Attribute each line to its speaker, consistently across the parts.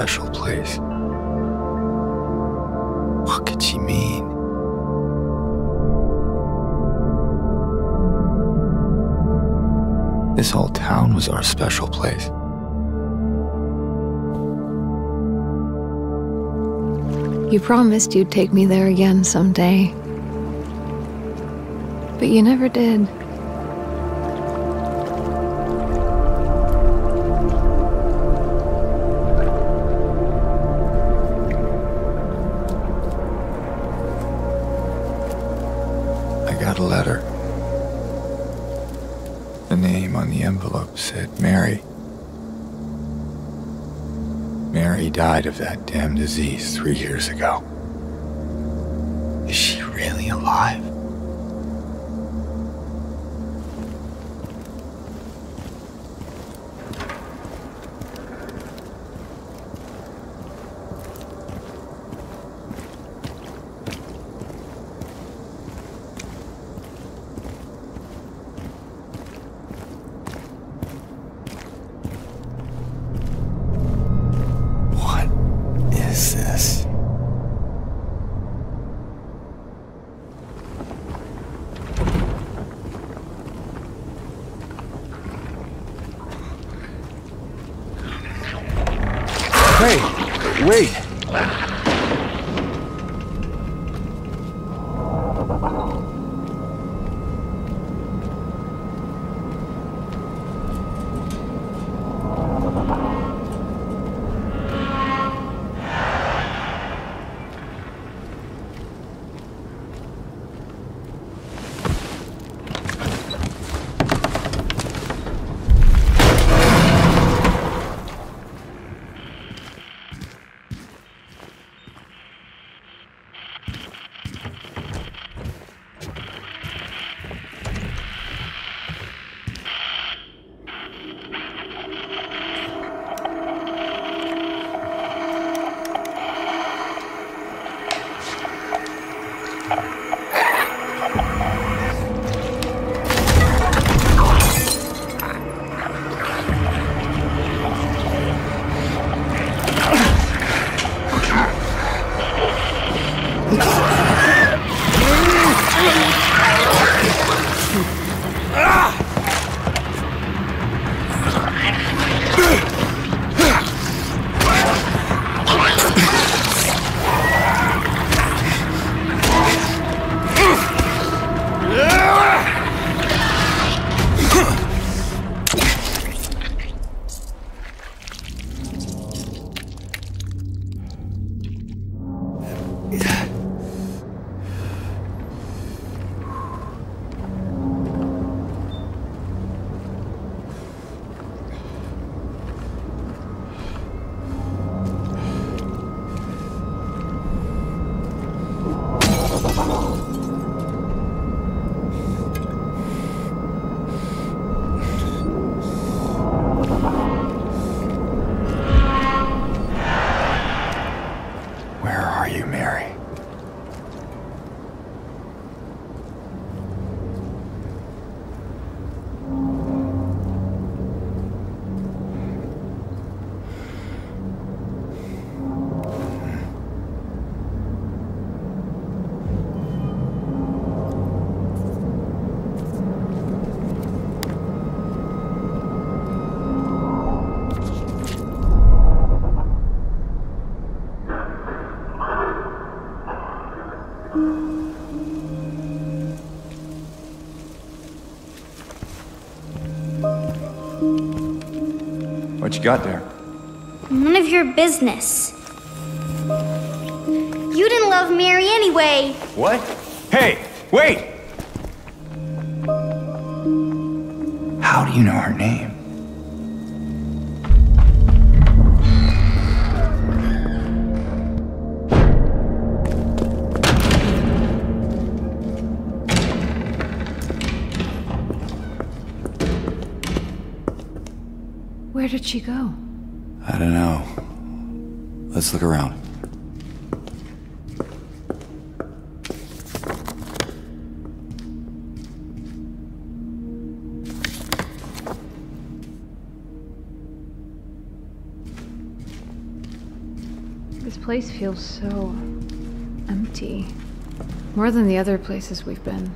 Speaker 1: special place. What could she mean? This whole town was our special place.
Speaker 2: You promised you'd take me there again someday. But you never did.
Speaker 1: I got a letter. The name on the envelope said Mary. Mary died of that damn disease 3 years ago. Is she really alive? Is this? Hey, wait! What you got there?
Speaker 3: None of your business. You didn't love Mary anyway.
Speaker 1: What? Hey, wait! How do you know her name?
Speaker 2: Where did she go?
Speaker 1: I don't know. Let's look around.
Speaker 2: place feels so empty. More than the other places we've been.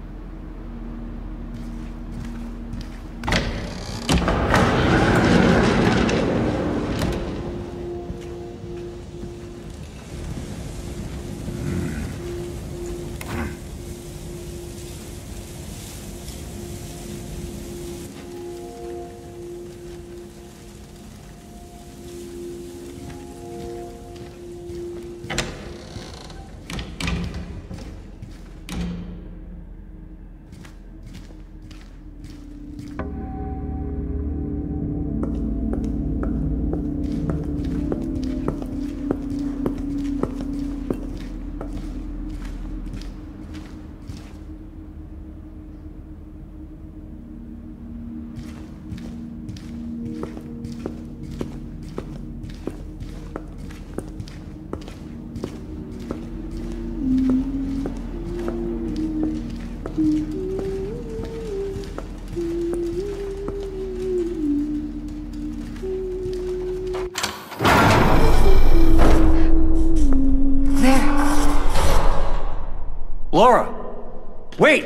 Speaker 4: Laura! Wait!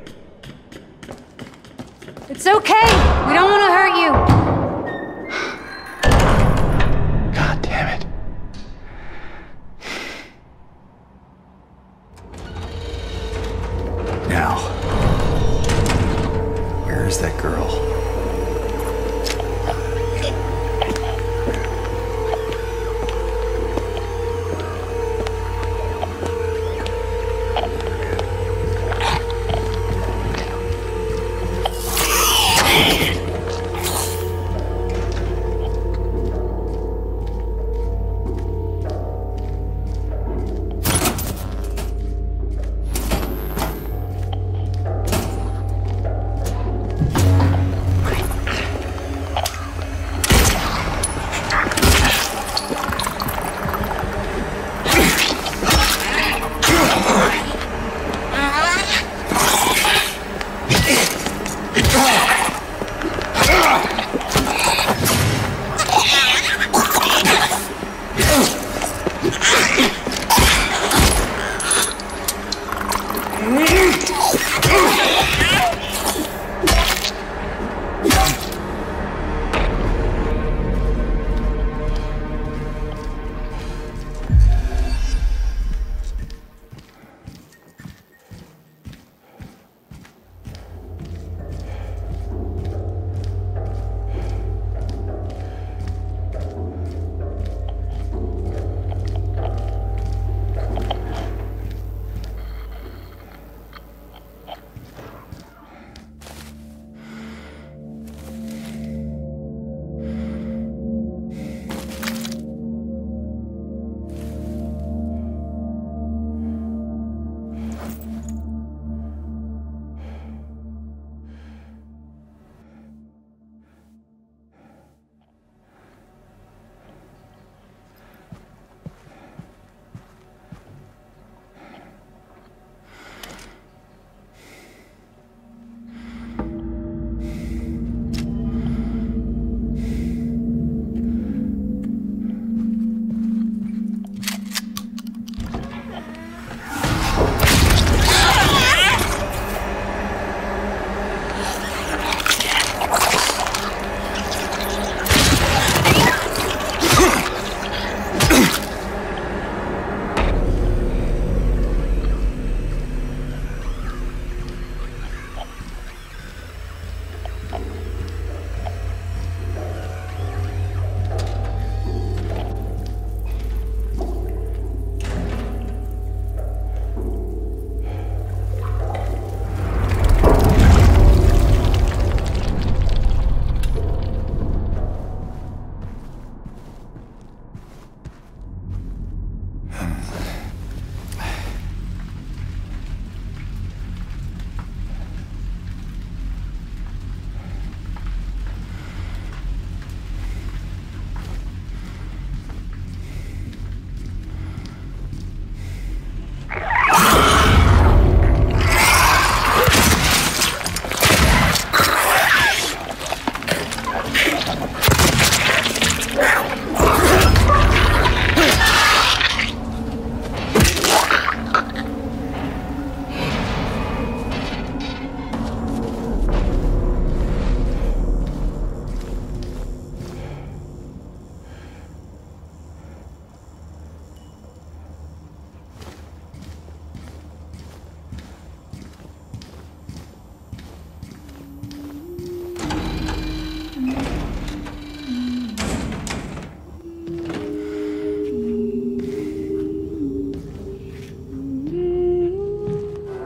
Speaker 2: It's okay! We don't want to hurt you!
Speaker 1: God damn it. Now, where is that girl?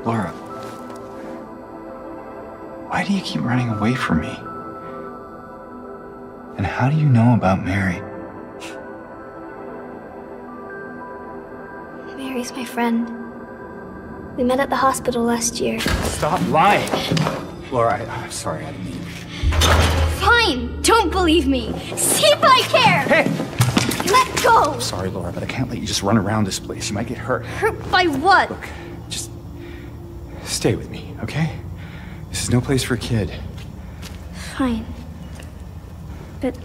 Speaker 1: Laura, why do you keep running away from me? And how do you know about Mary?
Speaker 3: Mary's my friend. We met at the hospital last year.
Speaker 1: Stop lying! Laura, I'm sorry, I didn't mean.
Speaker 3: Fine! Don't believe me! See if I care!
Speaker 1: Hey!
Speaker 3: Let go!
Speaker 1: I'm sorry, Laura, but I can't let you just run around this place. You might get hurt.
Speaker 3: Hurt by what?
Speaker 1: Look, just stay with me, okay? This is no place for a kid.
Speaker 3: Fine. But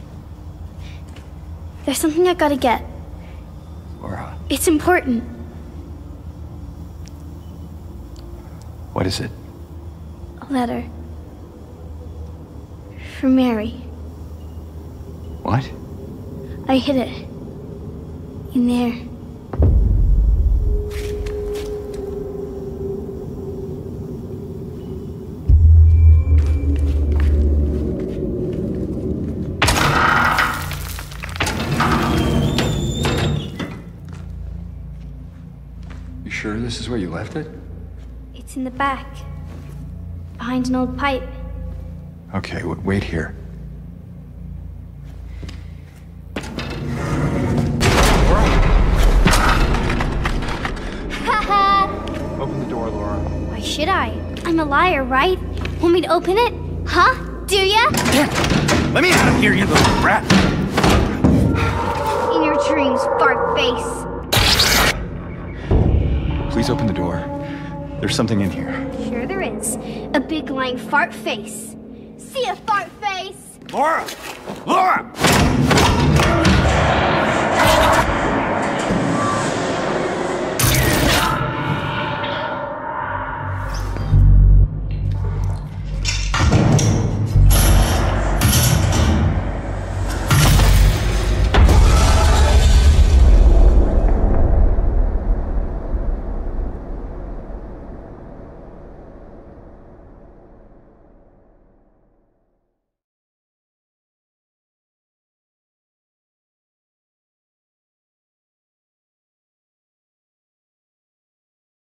Speaker 3: there's something I gotta get.
Speaker 1: Laura.
Speaker 3: It's important.
Speaker 1: What is it?
Speaker 3: A letter. From Mary.
Speaker 1: What?
Speaker 3: I hid it. In there.
Speaker 1: You sure this is where you left it?
Speaker 3: It's in the back. Behind an old pipe.
Speaker 1: Okay, wait here.
Speaker 3: Haha!
Speaker 1: Open the door, Laura.
Speaker 3: Why should I? I'm a liar, right? Want me to open it? Huh? Do ya?
Speaker 1: Let me out of here, you little brat!
Speaker 3: In your dreams, fart face.
Speaker 1: Please open the door. There's something in here.
Speaker 3: Sure there is. A big lying fart face. See ya, fart face!
Speaker 1: Laura! Laura!